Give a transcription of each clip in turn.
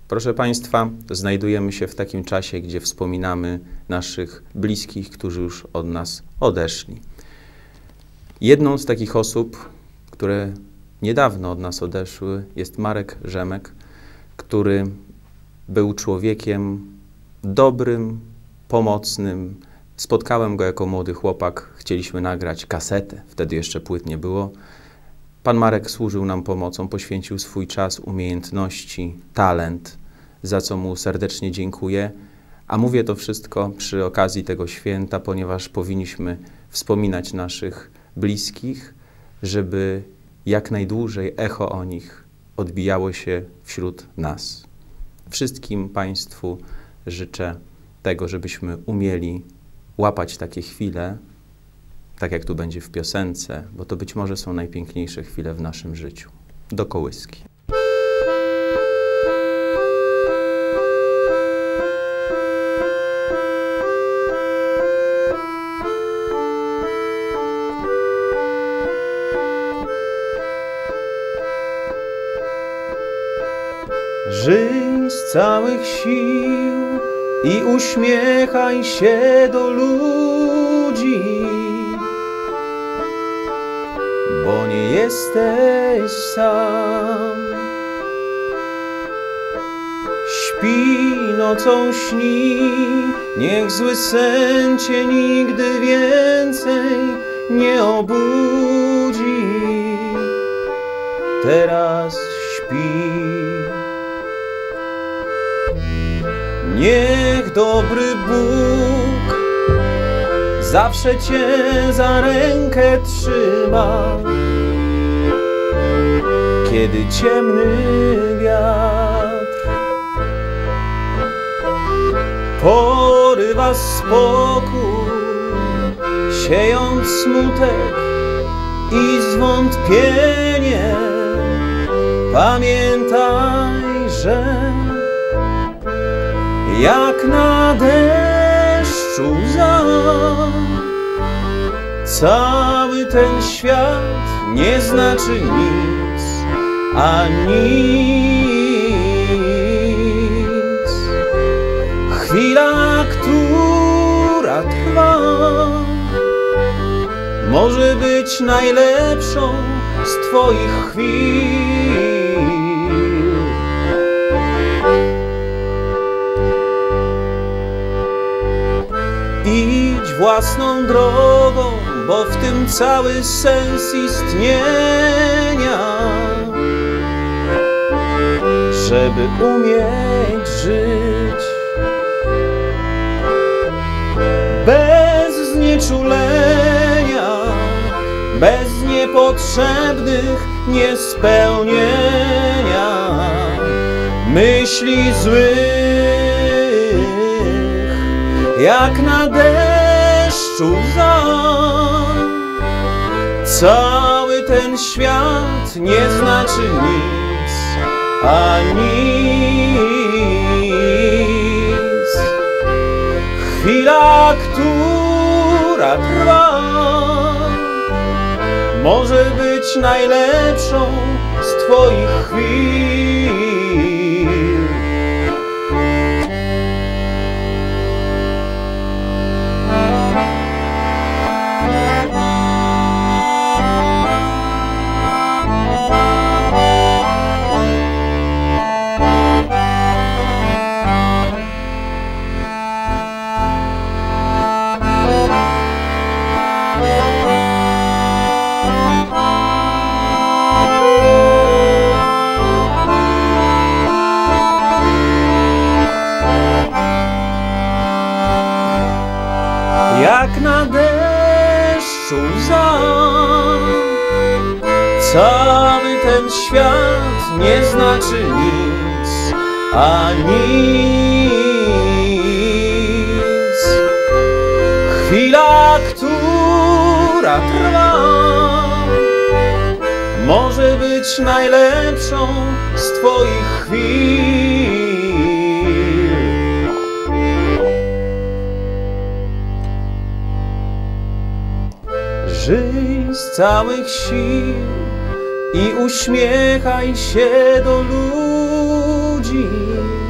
Proszę Państwa, znajdujemy się w takim czasie, gdzie wspominamy naszych bliskich, którzy już od nas odeszli. Jedną z takich osób, które niedawno od nas odeszły, jest Marek Rzemek, który był człowiekiem dobrym, pomocnym. Spotkałem go jako młody chłopak, chcieliśmy nagrać kasetę, wtedy jeszcze płyt nie było. Pan Marek służył nam pomocą, poświęcił swój czas, umiejętności, talent, za co mu serdecznie dziękuję. A mówię to wszystko przy okazji tego święta, ponieważ powinniśmy wspominać naszych bliskich, żeby jak najdłużej echo o nich odbijało się wśród nas. Wszystkim Państwu życzę tego, żebyśmy umieli łapać takie chwile, tak jak tu będzie w piosence, bo to być może są najpiękniejsze chwile w naszym życiu. Do kołyski. Żyj z całych sił i uśmiechaj się do ludzi, bo nie jesteś sam. Śpi nocą, śni, niech zły sen cię nigdy więcej nie obudzi. Teraz śpi. Niech dobry Bóg zawsze cię za rękę trzyma, kiedy ciemny wiatr porywa spokój, siejąc smutek i zwątpienie. Pamiętaj, że jak na deszczu łza, cały ten świat nie znaczy nic, a nic. Chwila, która trwa, może być najlepszą z twoich chwil. Idź własną drogą, bo w tym cały sens istnienia. Żeby umieć żyć bez znieczulenia, bez niepotrzebnych niespełnienia myśli złych. Jak na deszczu łza, cały ten świat nie znaczy nic, a nic. Chwila, która trwa, może być najlepszą z twoich chwil. Jak na deszczu łza, cały ten świat nie znaczy nic, a nic. Chwila, która trwa, może być najlepszą z twoich chwil. Żyj z całych sił i uśmiechaj się do ludzi,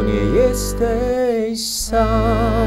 bo nie jesteś sam.